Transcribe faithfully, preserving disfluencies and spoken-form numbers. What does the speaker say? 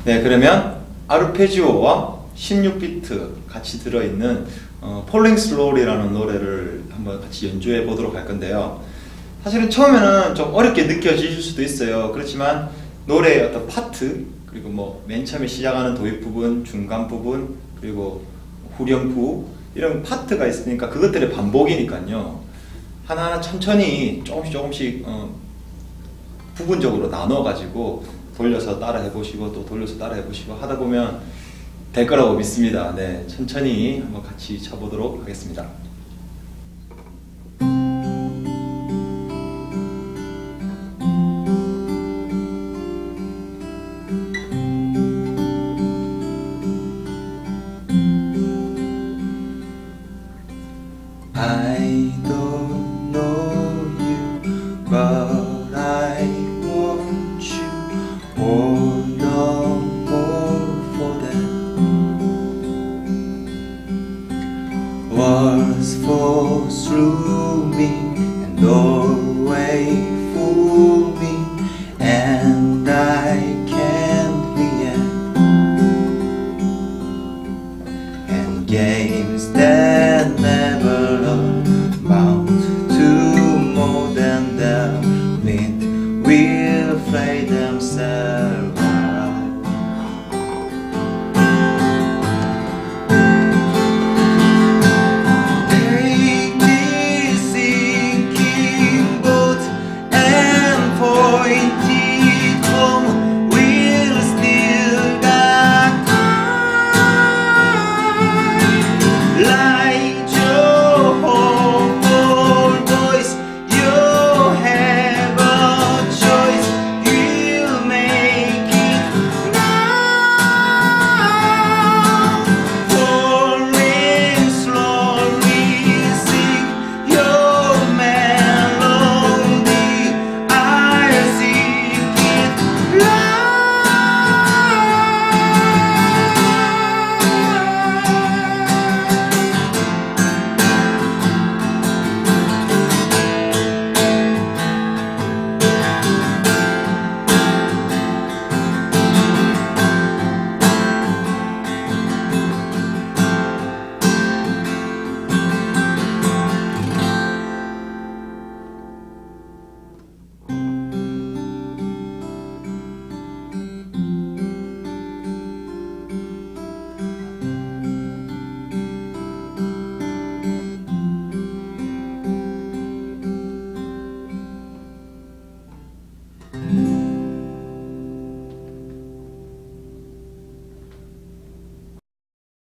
네, 그러면 아르페지오와 십육 비트 같이 들어있는 어, Falling Slowly라는 노래를 한번 같이 연주해 보도록 할 건데요. 사실은 처음에는 좀 어렵게 느껴지실 수도 있어요. 그렇지만 노래의 어떤 파트, 그리고 뭐 맨 처음에 시작하는 도입 부분, 중간 부분, 그리고 후렴구 이런 파트가 있으니까 그것들의 반복이니까요. 하나하나 천천히 조금씩 조금씩 어, 부분적으로 나눠 가지고 돌려서 따라 해보시고 또 돌려서 따라 해보시고 하다 보면 될 거라고 믿습니다. 네, 천천히 한번 같이 쳐보도록 하겠습니다. I don't know you, but I want you. Hold on more for that. Words fall through me and always fool me, and I can't react. And games that never amount to more than the wind will play themselves out. Take this sinking boat and point it home. We'll still got time. Like your hopeful voice, you have a choice. You'll make it now. Falling slowly, sing your melody. I'll sing it loud.